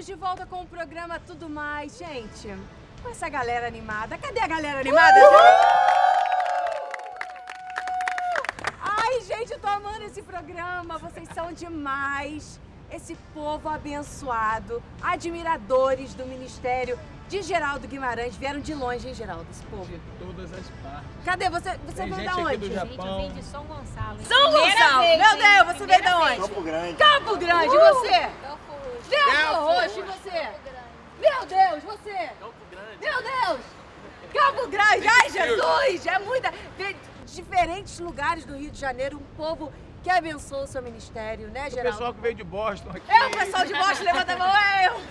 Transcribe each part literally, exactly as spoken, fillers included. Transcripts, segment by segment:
Estamos de volta com o programa Tudo Mais. Gente, com essa galera animada. Cadê a galera animada? Uh! Ai, gente, eu tô amando esse programa. Vocês são demais. Esse povo abençoado, admiradores do Ministério de Geraldo Guimarães. Vieram de longe, hein, Geraldo, esse povo? De todas as partes. Cadê? Você, você veio da onde? Gente, eu vim de São Gonçalo. Hein? São Gonçalo! Vez, Meu Deus, você veio da onde? Campo Grande. Campo Grande, e você? Campo Roxo. Campo Roxo, e você? Meu Deus, você? Campo Grande. Meu Deus! Campo Grande, ai Jesus! É muita... De diferentes lugares do Rio de Janeiro, um povo que abençoa o seu ministério, né, Geraldo? O pessoal que veio de Boston aqui. É, o pessoal de Boston, levanta a mão, é eu!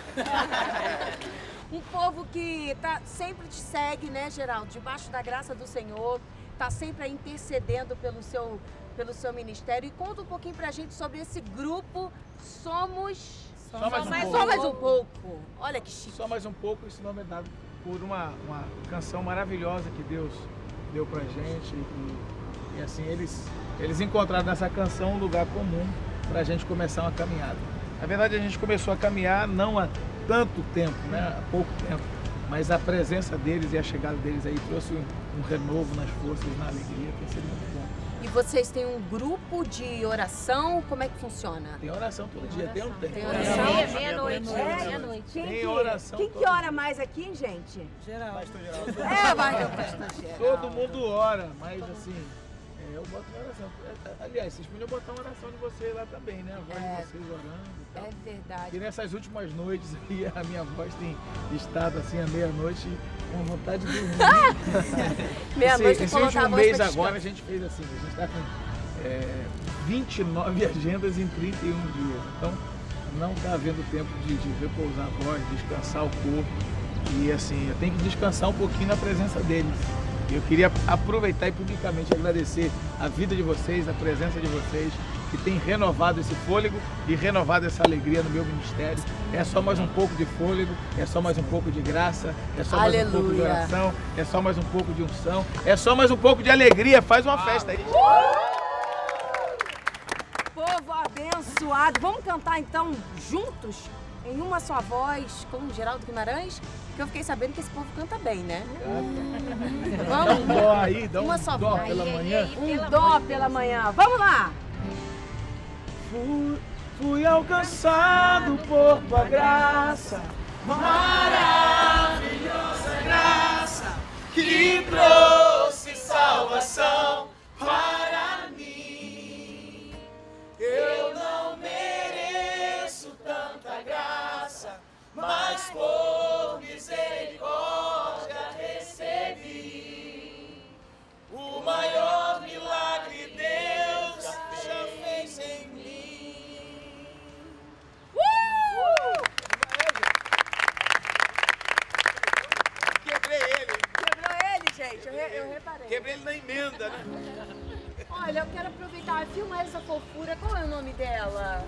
Um povo que tá, sempre te segue, né, Geraldo? Debaixo da graça do Senhor, tá sempre aí intercedendo pelo seu, pelo seu ministério. E conta um pouquinho pra gente sobre esse grupo Somos... Só mais um mais, pouco. Só mais um pouco. Olha que chique. Só mais um pouco, esse nome é dado por uma, uma canção maravilhosa que Deus deu pra gente. E, e assim, eles, eles encontraram nessa canção um lugar comum pra gente começar uma caminhada. Na verdade, a gente começou a caminhar não há tanto tempo, né? Há pouco tempo. Mas a presença deles e a chegada deles aí trouxe um, um renovo nas forças, na alegria, tem sido muito bom. E vocês têm um grupo de oração? Como é que funciona? Tem oração todo dia, tem um tempo. Tem oração? Meia- Meia-noite. É? Meia-noite. Quem Tem que, oração quem que todo ora mais aqui, gente? Pastor Geraldo. É, vai, o pastor Geraldo. Todo mundo ora, mas assim, é, eu boto uma oração. É, Aliás, vocês podiam botar uma oração de vocês lá também, né? A voz É. de vocês orando e tal. É verdade. E nessas últimas noites aí, a minha voz tem estado assim à meia-noite com vontade de dormir. Meia-noite esse tem que esse colocar a último voz mês pra agora a descansar. gente fez assim, a gente está com é, vinte e nove agendas em trinta e um dias. Então não está havendo tempo de, de repousar a voz, descansar o corpo. E assim, eu tenho que descansar um pouquinho na presença deles. Eu queria aproveitar e publicamente agradecer a vida de vocês, a presença de vocês, que tem renovado esse fôlego e renovado essa alegria no meu ministério. É só mais um pouco de fôlego, é só mais um pouco de graça, é só mais um pouco de Aleluia. oração, é só mais um pouco de unção, é só mais um pouco de alegria. Faz uma festa aí. Povo abençoado. Vamos cantar então juntos, em uma só voz, com o Geraldo Guimarães? Que eu fiquei sabendo que esse povo canta bem, né? Dá um Vamos? dó aí, dá um Uma só dó voz. pela Aí, manhã. aí, Um pelo dó amor de pela Deus. manhã. Vamos lá! Fui, fui alcançado por tua graça, maravilhosa graça, que trouxe salvação para mim. Eu não mereço tanta graça, mas por misericórdia recebi. O maior milagre Deus já fez em mim. Uh! Quebrei ele, Quebrou ele, gente. Eu, re- eu reparei. quebrei ele na emenda, né? Olha, eu quero aproveitar e filmar essa fofura. Qual é o nome dela?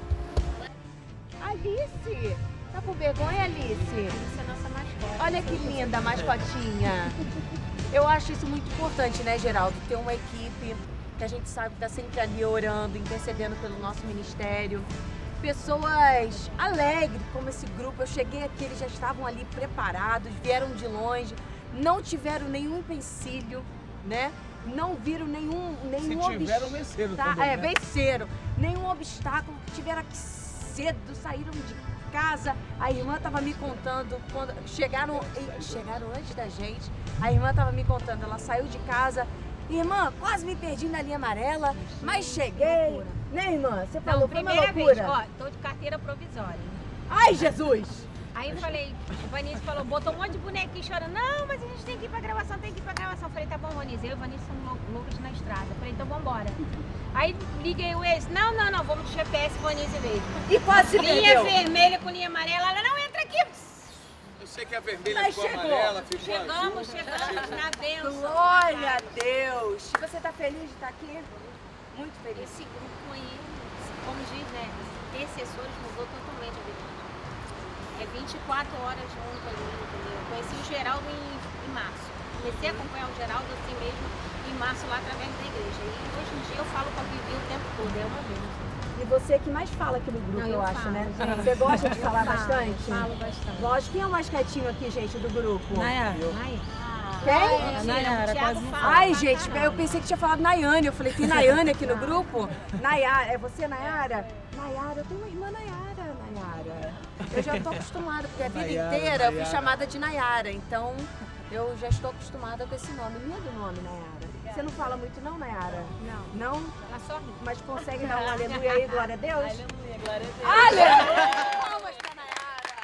Alice. Tá com vergonha, Alice? Isso é nossa mascote. Olha que linda a mascotinha. Eu acho isso muito importante, né, Geraldo? Ter uma equipe que a gente sabe que tá sempre ali orando, intercedendo pelo nosso ministério. Pessoas alegres, como esse grupo. Eu cheguei aqui, eles já estavam ali preparados, vieram de longe, não tiveram nenhum empecilho, né? Não viram nenhum, nenhum Se tiveram, venceram também, É, né? venceram. Nenhum obstáculo, tiveram que cedo, saíram de casa. A irmã estava me contando, quando chegaram, e- chegaram antes da gente, a irmã estava me contando, ela saiu de casa. Irmã, quase me perdi na linha amarela, mas cheguei. Né, irmã? Você falou, Não, foi uma primeira loucura. vez, ó, tô de carteira provisória. Ai, Jesus! Aí eu falei, o Vanise falou, botou um monte de bonequinho chorando. Não, mas a gente tem que ir pra gravação, tem que ir pra gravação. Eu falei, tá bom, Vanise. Eu e o Vanise somos lou- loucas na estrada. Eu falei, então vambora. Aí liguei o ex. Não, não, não, vamos de G P S Vanise mesmo. E quase se Linha perdeu. vermelha com linha amarela. Ela, não, entra aqui. Eu sei que a vermelha Mas ficou chegou. amarela, ficou Chegamos, azul. chegamos na benção. Glória a Deus! Você tá feliz de estar aqui? Muito feliz. Esse grupo aí, como diz, né, intercessores mudou totalmente a vida. É vinte e quatro horas junto ali, entendeu? Eu conheci o Geraldo em, em março. Comecei a acompanhar o Geraldo assim mesmo em março lá através da igreja. E hoje em dia eu falo com a Vivi o tempo todo, é uma bênção. E E você que mais fala aqui no grupo, Não, eu, eu acho, falo, né? gente. Você gosta de falar Falo, bastante? Falo bastante. Lógico. Quem é o mais quietinho aqui, gente, do grupo? Nayara. Quem? A Nayara, quase não fala. Ai, gente, eu pensei que tinha falado Nayane. Eu falei, tem Nayane aqui no grupo? Nayara, é você, Nayara? Nayara, eu tenho uma irmã Nayara, Nayara. Eu já tô acostumada, porque a vida Nayara, inteira eu fui Nayara. chamada de Nayara. Então, eu já estou acostumada com esse nome. Me do nome, Nayara. Você não fala muito não, Nayara? Não. Não? Ela só ri. Mas consegue dar um aleluia aí, glória a Deus? Aleluia, glória a Deus. Aleluia! Palmas pra Nayara.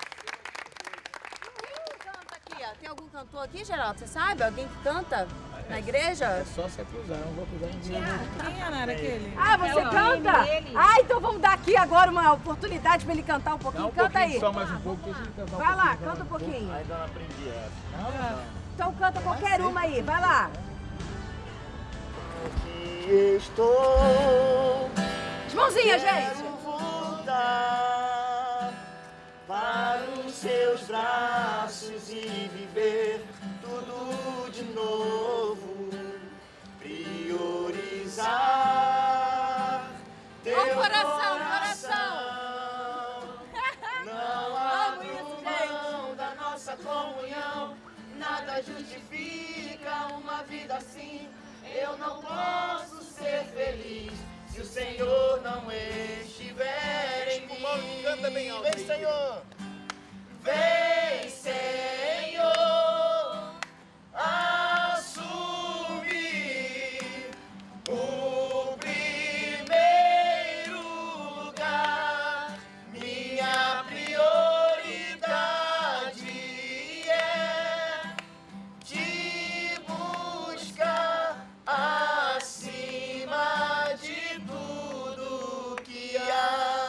Quem canta aqui, ó? Tem algum cantor aqui, Geraldo? Você sabe? Alguém que canta na igreja? É só se acusar, não vou acusar ninguém. Quem é Nayara aquele? Ah, você É o canta? nome dele. Ah, então vamos dar aqui agora uma oportunidade pra ele cantar um pouquinho. Dá um Canta pouquinho, aí. só mais um pouco, deixa ele cantar um Vai lá, pouquinho, canta um pouquinho. Ainda não aprendi essa. Então canta qualquer uma aí, vai lá. Aqui estou. As mãozinhas, Quero gente. voltar para os seus braços e viver tudo de novo. Priorizar teu Ó o coração, Não abro mão da nossa comunhão. Nada justifica uma vida assim. Eu não posso ser feliz se o Senhor não estiver em mim. Canta bem alto. Vem, Senhor. Vem, Senhor. Assumir o primeiro lugar. Minha prioridade é te buscar acima de tudo que há.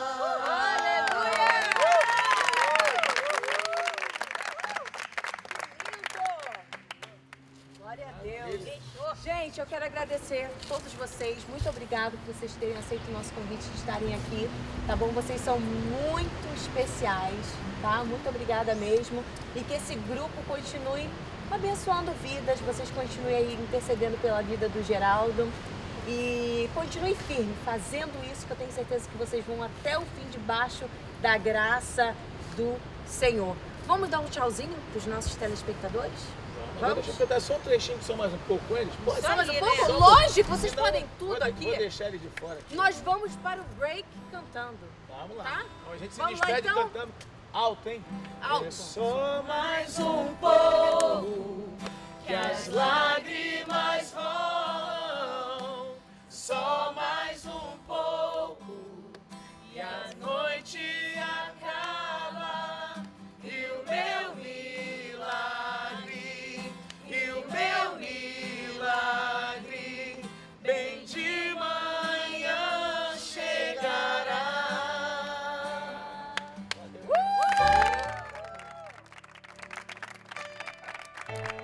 Glória a Deus. Gente, eu quero agradecer a todos vocês. Muito obrigado por vocês terem aceito o nosso convite de estarem aqui. Tá bom? Vocês são muito especiais, tá? Muito obrigada mesmo. E que esse grupo continue abençoando vidas. Vocês continuem aí intercedendo pela vida do Geraldo. E continue firme, fazendo isso, que eu tenho certeza que vocês vão até o fim debaixo da graça do Senhor. Vamos dar um tchauzinho para os nossos telespectadores? Vamos? Deixa eu cantar só um trechinho que são mais um pouco com eles. Pode Só mais um aí, pouco? né? Só um Lógico, vocês Senão, podem tudo vou, aqui. Vou deixar ele de fora aqui. Nós vamos para o break cantando. Vamos lá. Tá? Então a gente se Vamos lá, despede então? cantando alto, hein? Alto. É só mais um pouco que as lágrimas rolam. Só mais um pouco e a noite acaba. E o meu milagre, e o meu milagre, bem de manhã chegará. Uh!